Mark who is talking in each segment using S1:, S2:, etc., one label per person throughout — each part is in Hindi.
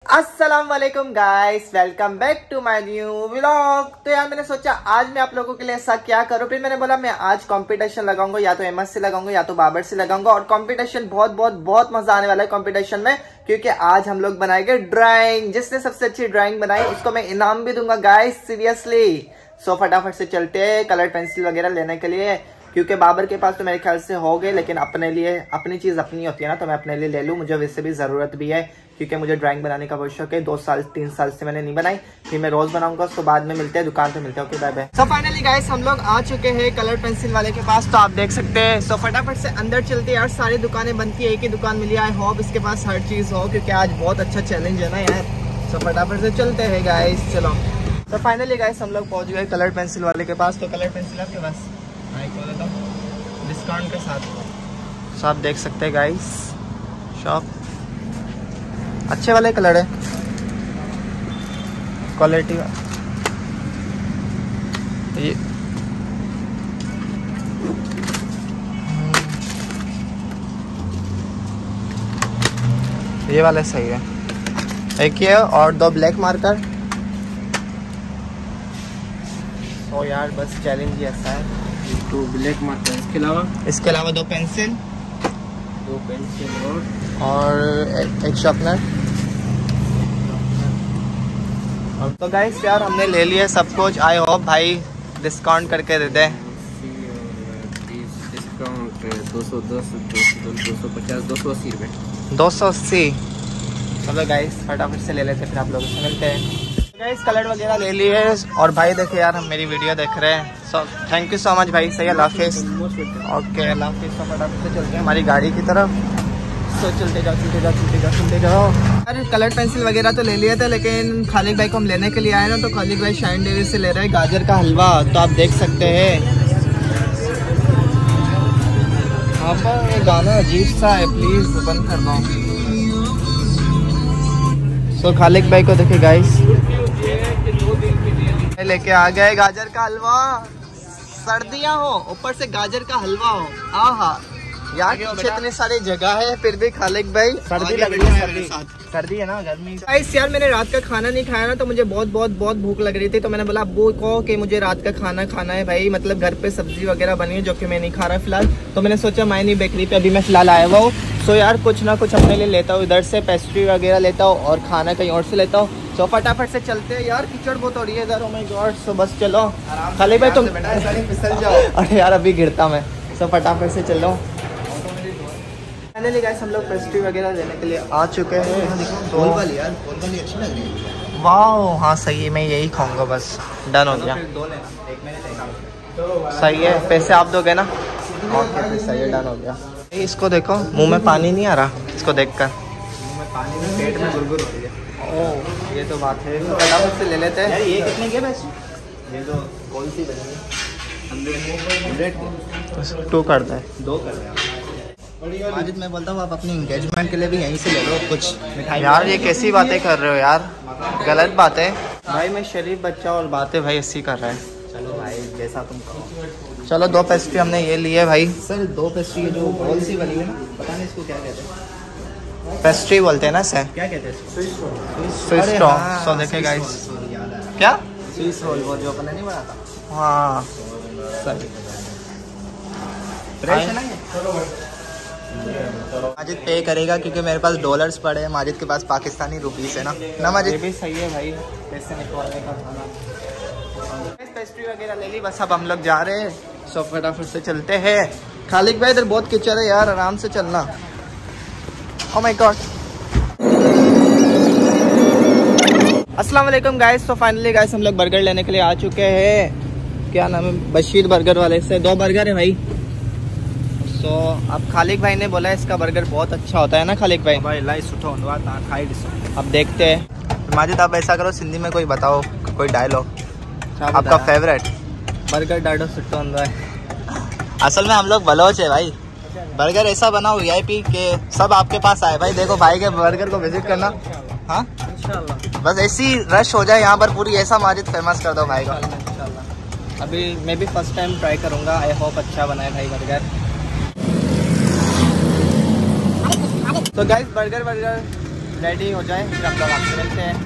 S1: अस्सलाम वालेकुम guys, welcome back to my new vlog. तो यार मैंने सोचा आज मैं आप लोगों के लिए ऐसा क्या करूं। फिर मैंने बोला मैं आज कंपटीशन लगाऊंगा, या तो एमएस से लगाऊंगा या तो बाबर से लगाऊंगा। और कंपटीशन बहुत मजा आने वाला है कंपटीशन में, क्योंकि आज हम लोग बनाएंगे ड्राइंग। जिसने सबसे अच्छी ड्राइंग बनाई उसको मैं इनाम भी दूंगा गाइस, सीरियसली। सो फटाफट से चलते हैं कलर पेंसिल वगैरह लेने के लिए, क्योंकि बाबर के पास तो मेरे ख्याल से हो गए, लेकिन अपने लिए अपनी चीज अपनी होती है ना, तो मैं अपने लिए ले लूं। मुझे वैसे भी जरूरत भी है, क्योंकि मुझे ड्राइंग बनाने का बहुत शौक है। 2-3 साल से मैंने नहीं बनाई, फिर मैं रोज बनाऊंगा। तो बाद में मिलते हैं, दुकान पे मिलते हैं। Okay bye bye. So finally guys हम लोग आ चुके हैं कलर पेंसिल वाले के पास, तो आप देख सकते हैं। सो फटाफट से अंदर चलते हैं यार, सारी दुकानें बंद थी, एक ही दुकान मिली। आई होप इसके पास हर चीज हो, क्योंकि आज बहुत अच्छा चैलेंज है ना यार। सो फटाफट से चलते हैं गाइस, चलो। तो फाइनली गाइस हम लोग पहुंच गए कलर पेंसिल वाले के पास। तो कलर पेंसिल आपके पास डिस्काउंट के साथ, तो आप देख सकते हैं गाइस, शॉप अच्छे वाले कलर है, क्वालिटी। ये वाला सही है, एक ये और 2 ब्लैक मार्कर। तो यार बस चैलेंज ही ऐसा है,
S2: 2 ब्लैक मार्कर,
S1: इसके अलावा 2 पेंसिल और एक शार्पनर। तो गाइस यार हमने ले लिया सब कुछ। आई होप भाई डिस्काउंट करके दे दे।
S2: डिस्काउंट 210, 250, 280 रुपये।
S1: 280। चलो गाइस फटाफट से ले लेते, फिर आप लोगों से मिलते हैं। गाइस कलर वगैरह ले लिए, और भाई देखे यार हम मेरी वीडियो देख रहे हैं। So thank you so much भाई, सही है, अल्लाह हाफिज़। ओके अल्लाह हाफिज़। तो फटाफट से चलते हैं हमारी गाड़ी की तरफ। तो चलते जाओ। अरे कलर पेंसिल वगैरह तो ले लिए थे, लेकिन खालिद भाई को हम लेने के लिए आए ना, तो खालिद भाई शाइन डेयरी से ले रहे हैं गाजर का हलवा। तो आप देख सकते हैं यहाँ पर ये गाना अजीब सा है, प्लीज बंद कर दो। सो खालिद भाई को देखे गाइस, लेके आ गए गाजर का हलवा। सर्दियाँ हो, ऊपर से गाजर का हलवा हो, आहा यार। पीछे इतनी सारी जगह है, फिर भी खालिद भाई सर्दी लग रही है। सर्दी है ना, गर्मी। गाइस यार मैंने रात का खाना नहीं खाया ना, तो मुझे बहुत भूख लग रही थी। तो मैंने बोला अब्बू को कि मुझे रात का खाना खाना है भाई, मतलब घर पे सब्जी वगैरह बनी है, जो कि मैं नहीं खा रहा फिलहाल। तो मैंने सोचा मायनी बेकरी पे अभी मैं फिलहाल आया हुआ हूँ। सो यार कुछ ना कुछ अपने लिए लेता हूँ, इधर से पेस्ट्री वगैरह लेता हूँ, और खाना कहीं और से लेता हूँ। तो फटाफट से चलते हैं यार, कीचड़ बहुत हो रही है इधर। ओह माय गॉड। सो बस चलो खालिद भाई, तुम फिसल जाओ। अरे यार अभी गिरता मैं। सो फटाफट से चलो। फाइनली गाइस हम लोग पेस्ट्री वगैरह लेने के लिए आ चुके हैं।
S2: गोल वाली यार, गोल वाली अच्छी लग रही है।
S1: वाह हाँ सही है, मैं यही खाऊंगा बस। डन हो गया,
S2: 2 लेना, एक मैंने देखा।
S1: सही है। पैसे आप दोगे ना? ओके फिर सही है, डन हो गया। इसको देखो, मुंह में पानी नहीं आ रहा इसको देखकर।
S2: मुंह में पानी में, पेट में गुरगुर हो रही है।
S1: ओह ये तो बात है। तो फटाफट से ले लेते हैं
S2: यार ये कितने के पैसे? ये तो कौन सी बनी है? 100
S1: 2 करता है।
S2: 2 कर रहे हैं माजिद। मैं बोलता हूँ आप अपनी एंगेजमेंट के लिए भी यहीं से ले लो कुछ मिठाई।
S1: यार ये कैसी बातें कर रहे हो यार, गलत बात है भाई। मैं शरीफ बच्चा और बातें भाई ऐसी कर रहा है।
S2: चलो भाई जैसा तुम कहो।
S1: चलो 2 पेस्ट्री हमने ये लिए भाई।
S2: सर 2 पेस्ट्री जो गोल सी बनी है ना, पता नहीं इसको क्या कहते हैं।
S1: पेस्ट्री बोलते हैं ना सर,
S2: क्या कहते हैं?
S1: Swiss roll. सो देखे गाइस, क्या
S2: स्विस रोल, वो जो अपने नहीं बनाता।
S1: हाँ सही।
S2: फ्रेश है ना ये?
S1: माजिद पे करेगा, क्योंकि मेरे पास डॉलर्स पड़े हैं, माजिद के पास पाकिस्तानी रुपीस है ना माजिद? ये भी सही है भाई, पैसे निकलने का खाना। पेस्ट्री वगैरह ले ली, बस अब हम लोग जा रहे हैं। सो फटाफट से चलते हैं। खालिद भाई इधर बहुत कीचड़ है यार, आराम से चलना। Oh my god. अस्सलाम वालेकुम गाइस। तो फाइनली गाइस हम लोग बर्गर लेने के लिए आ चुके हैं। क्या नाम है? बशीर बर्गर वाले से 2 बर्गर है भाई। तो अब खालिद भाई ने बोला इसका बर्गर बहुत अच्छा होता है ना खालिद भाई?
S2: भाई लाई सुठो होंदो आहे, तां खाई ॾिसो।
S1: अब देखते हैं। माजिद आप ऐसा करो, सिंधी में कोई बताओ, कोई डायलॉग आपका फेवरेट। बर्गर डाडो सुठो होंदो है। असल में हम लोग बलोच है भाई। बर्गर ऐसा बनाओ VIP के सब आपके पास आए भाई। देखो भाई के बर्गर को विजिट करना। हाँ इंशाल्लाह, बस ऐसी रश हो जाए यहाँ पर पूरी, ऐसा माजिद फेमस कर दो भाई को। अभी मैं भी फर्स्ट टाइम ट्राई करूँगा। आई होप अच्छा बनाए भाई बर्गर। तो गाइस बर्गर रेडी हो जाए फिर हम लोग आपसे मिलते हैं।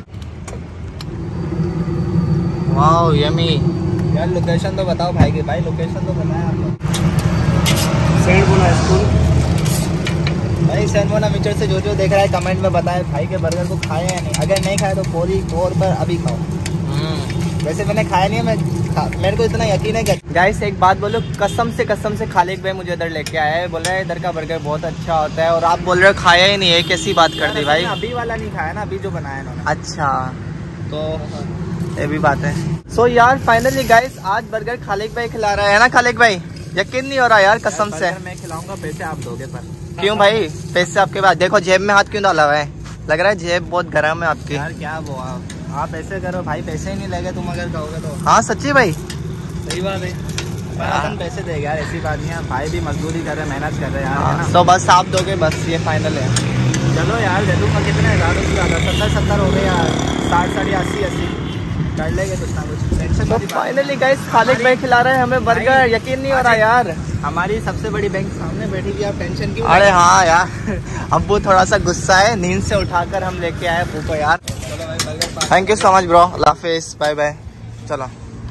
S1: वाह यमी। यार लोकेशन तो बताओ भाई की, भाई लोकेशन तो बताएं आप लोग।
S2: सेंट बोना स्कूल।
S1: भाई सेंट बोना मिचर से जो देख रहा है कमेंट में बताए भाई के बर्गर को खाए या नहीं। अगर नहीं खाए तो फौरी तौर पर अभी खाओ। वैसे मैंने खाया नहीं है, मेरे को इतना यकीन है। गाइस एक बात बोलो, कसम से खालिद भाई मुझे इधर लेके आया है, बोल रहा है इधर का बर्गर बहुत अच्छा होता है और आप बोल रहे हो खाया ही नहीं है, कैसी बात कर दी भाई।
S2: अभी वाला नहीं खाया ना, अभी जो बनाया इन्होंने।
S1: अच्छा तो ये भी बात है। सो यार फाइनली गाइस आज बर्गर खालिद भाई खिला रहा है ना। खालिद भाई यकीन नहीं हो रहा यार कसम से।
S2: मैं खिलाऊंगा, पैसे आप दोगे पर।
S1: क्यों भाई पैसे आपके पास? देखो जेब में हाथ क्यों डाला हुआ है, लग रहा है जेब बहुत गर्म है आपकी।
S2: यार क्या वो आप ऐसे करो भाई, पैसे ही नहीं लगे तुम अगर कहोगे तो।
S1: हाँ सच्ची भाई,
S2: सही बात है। अपन पैसे देगा यार, ऐसी बात नहीं है। भाई भी मजदूरी कर रहे, मेहनत कर रहे हैं यार, है ना?
S1: तो बस आप दोगे, बस ये फाइनल है।
S2: चलो यार दे दूंगा। कितने 70 हो गए यार, 60 80 कर लेंगे कुछ ना कुछ, टेंशन
S1: तो फाइनली गाइस खालिद भाई खिला रहे हैं हमें बर्गर, यकीन नहीं हो रहा यार।
S2: हमारी सबसे बड़ी बैंक सामने बैठी थी, आप टेंशन क्यों?
S1: अरे हाँ यार अब्बू थोड़ा सा गुस्सा है, नींद से उठाकर हम लेके आए अब्बू को यार।
S2: चलो भाई burger.
S1: Thank you so much bro, अल्लाह हाफिज, बाय बाय। चलो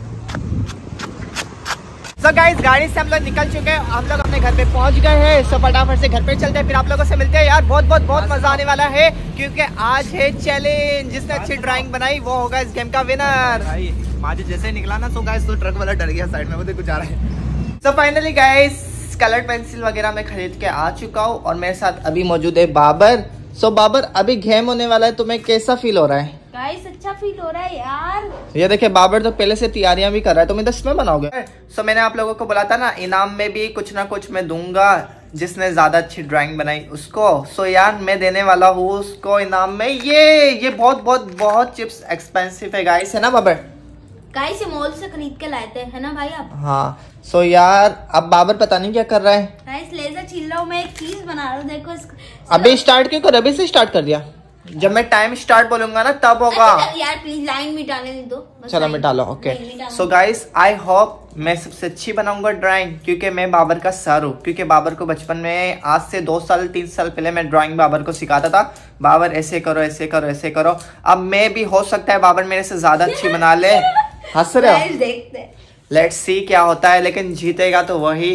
S1: तो गाइस गाड़ी से हम लोग निकल चुके हैं, हम लोग अपने घर पे पहुंच गए हैं। सो फटाफट से घर पे चलते हैं, फिर आप लोगों से मिलते हैं। यार बहुत मजा आने वाला है क्योंकि आज है चैलेंज। जिसने अच्छी ड्राइंग बनाई वो होगा इस गेम का विनर।
S2: भाई माजी जैसे ही निकला ना तो गाइस तो ट्रक वाला डर गया साइड में, वो देखो जा रहा है।
S1: So finally guys colour pencil वगैरह मैं खरीद के आ चुका हूँ और मेरे साथ अभी मौजूद है बाबर। सो बाबर अभी गेम होने वाला है, तुम्हें कैसा फील हो रहा है?
S3: गाइस अच्छा फील हो रहा है यार।
S1: ये देखिए बाबर तो पहले से तैयारियां भी कर रहा है, तुम इधर इसमें बनाओगे। सो मैंने आप लोगों को बोला था ना इनाम में भी कुछ ना कुछ मैं दूंगा, जिसने ज्यादा अच्छी ड्राइंग बनाई उसको। सो यार मैं देने वाला हूँ उसको इनाम में ये बहुत चिप्स एक्सपेंसिव है गाइस, है ना बाबर?
S3: गाइस ये मॉल से खरीद के लाए थे, है ना भाई आप?
S1: हाँ सो यार अब बाबर पता नहीं क्या कर रहा है।
S3: गाइस लेजर छील रहा हूँ मैं, एक चीज बना रहा हूँ, देखो इसको।
S1: अभी स्टार्ट क्यों कर, अभी से स्टार्ट कर दिया? जब मैं टाइम स्टार्ट बोलूंगा ना तब होगा।
S3: यार प्लीज लाइन मिटाने दो।
S1: चलो मिटा लो, okay. So guys I hope मैं सबसे अच्छी बनाऊंगा ड्राइंग, क्योंकि मैं बाबर का सर हूँ। क्योंकि बाबर को बचपन में आज से 2 साल 3 साल पहले मैं ड्राइंग बाबर को सिखाता था, बाबर ऐसे करो ऐसे करो ऐसे करो। अब मैं भी हो सकता है बाबर मेरे से ज्यादा अच्छी बना ले। हंस रहे हो?
S3: देखते
S1: लेट्स सी क्या होता है, लेकिन जीतेगा तो वही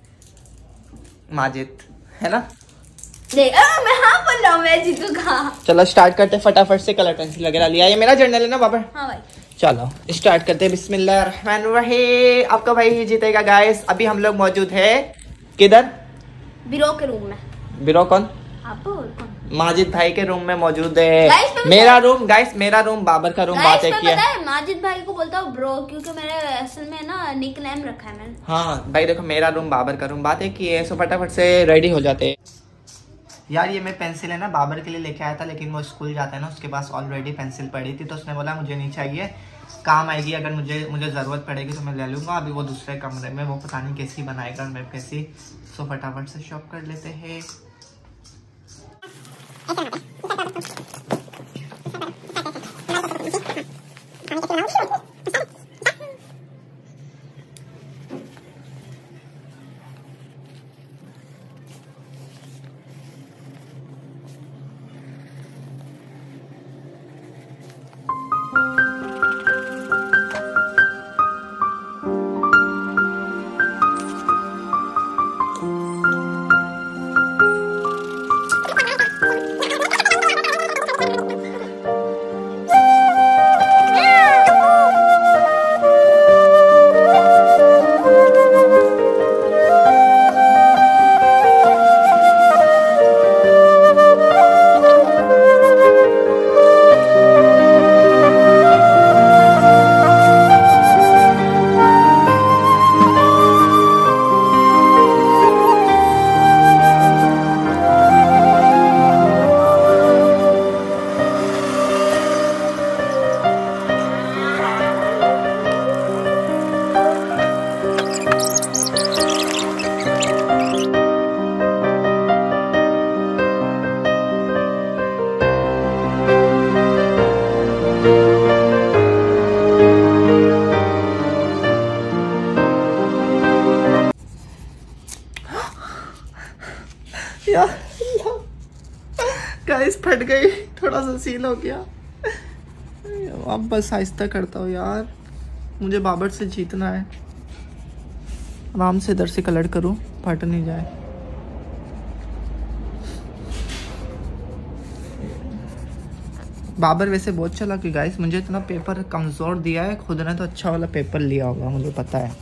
S1: माजिद, है ना?
S3: मैं हाँ बोल रहा हूँ, मैं जीतूंगा।
S1: चलो स्टार्ट करते फटाफट से। कलर पेंसिल वगैरह लिया, ये मेरा जर्नल है ना बाबर?
S3: हाँ भाई
S1: चलो स्टार्ट करते हैं। बिस्मिल्लाहिर्रहमानिर्रहीम। आपका भाई ही जीतेगा गाइस। अभी हम लोग मौजूद है किधर?
S3: बिरो के रूम में।
S1: बिरो कौन?
S3: आप और कौन?
S1: माजिद भाई के रूम में मौजूद है।
S3: Guys,
S1: मेरा रूम गाइस, मेरा रूम, बाबर का रूम। बात एक
S3: पता है माजिद भाई को बोलता हूँ ब्रो, क्योंकि मेरे असल में ना निक नेम रखा है मैंने।
S1: हाँ भाई देखो मेरा रूम बाबर का रूम, बात एक ही है। सो फटाफट से रेडी हो जाते हैं। यार ये मैं पेंसिल है ना बाबर के लिए लेके आया था, लेकिन वो स्कूल जाता है ना, उसके पास ऑलरेडी पेंसिल पड़ी थी, तो उसने बोला मुझे नहीं चाहिए, काम आएगी अगर मुझे ज़रूरत पड़ेगी तो मैं ले लूँगा। अभी वो दूसरे कमरे में, वो पता नहीं कैसी बनाएगा मैं कैसी। सो फटाफट से शॉप कर लेते हैं। सीन हो गया। अब बस आहिस्ता करता हूँ यार, मुझे बाबर से जीतना है। आराम से इधर से कलर करूँ, फट नहीं जाए। बाबर वैसे बहुत चला कि गाइस, मुझे इतना पेपर कमज़ोर दिया है, खुद ने तो अच्छा वाला पेपर लिया होगा, मुझे पता है।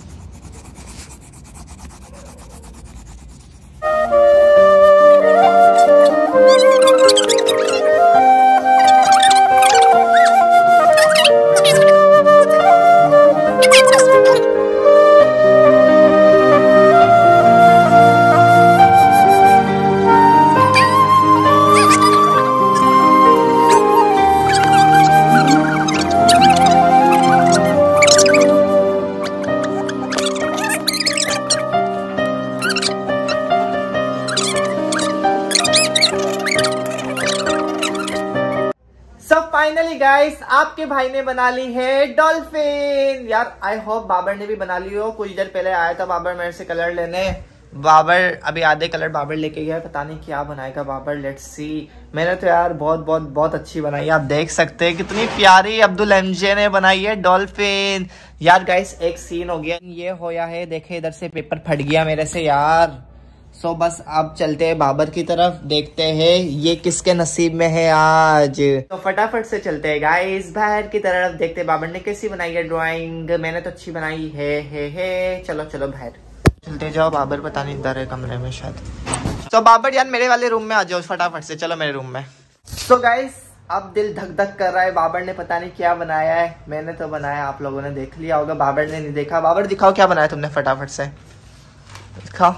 S1: फाइनली गाइस, आपके भाई ने बना ली है डॉल्फिन। यार आई होप बाबर ने भी बना ली हो। कुछ देर पहले आया था बाबर मेरे से कलर लेने। बाबर अभी आधे कलर बाबर लेके गया, पता नहीं क्या बनाएगा बाबर, लेट्स सी। मैंने तो यार बहुत अच्छी बनाई है। आप देख सकते हैं कितनी प्यारी अब्दुल एमजे ने बनाई है डॉल्फिन। यार गाइस एक सीन हो गया, ये होया है, देखे इधर से पेपर फट गया मेरे से यार। सो बस अब चलते हैं बाबर की तरफ, देखते हैं ये किसके नसीब में है आज। तो फटाफट से चलते हैं गाइस बाहर की तरफ, देखते हैं बाबर ने कैसी बनाई है ड्राइंग। मैंने तो अच्छी बनाई है। चलो चलो बाहर चलते जाओ। बाबर पता नहीं इधर है कमरे में शायद। तो बाबर यार मेरे वाले रूम में आ जाओ फटाफट से, चलो मेरे रूम में। तो गाइस अब दिल धक धक कर रहा है, बाबर ने पता नहीं क्या बनाया है। मैंने तो बनाया, आप लोगों ने देख लिया होगा, बाबर ने नहीं देखा। बाबर दिखाओ क्या बनाया तुमने, फटाफट से दिखाओ।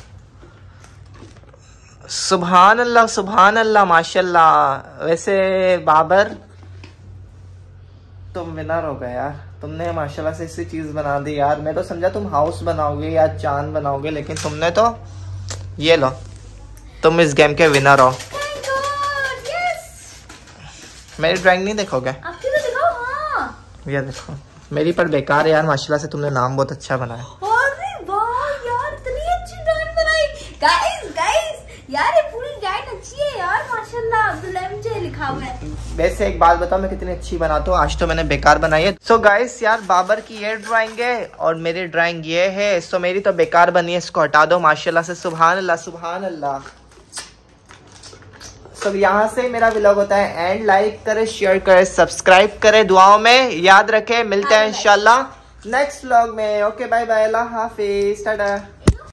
S1: सुभान अल्लाह माशाल्लाह। वैसे बाबर तुम विनर हो गए यार, तुमने माशाल्लाह से ऐसी चीज बना दी यार। मैं तो समझा तुम हाउस बनाओगे या चांद बनाओगे, लेकिन तुमने तो ये लो, तुम इस गेम के विनर हो। मेरी ड्राइंग नहीं देखोगे?
S3: आपकी तो दिखाओ। हाँ
S1: ये देखो मेरी, पर बेकार है यार, माशाल्लाह से तुमने नाम बहुत अच्छा बनाया।
S3: अरे वाह यार, इतनी अच्छी ड्राइंग बनाई। गाइस यार ये पूरी ड्राइंग अच्छी है यार, माशाल्लाह अब्दुल एमजे लिखा हुआ है।
S1: वैसे एक बात बताओ, मैं कितनी अच्छी बनाता हूँ, आज तो मैंने बेकार बनाई है। सो गाइस यार बाबर की ये ड्राइंग है और मेरी ड्राइंग ये है। सो मेरी तो बेकार बनी है, इसको हटा दो माशाल्लाह से। सुभान अल्लाह। सो यहाँ से मेरा व्लॉग होता है एंड। लाइक करें, शेयर करें, सब्सक्राइब करें, दुआओं में याद रखें। मिलते हैं इंशाल्लाह नेक्स्ट व्लॉग में। ओके बाय बाय, अल्लाह हाफिज, टाटा।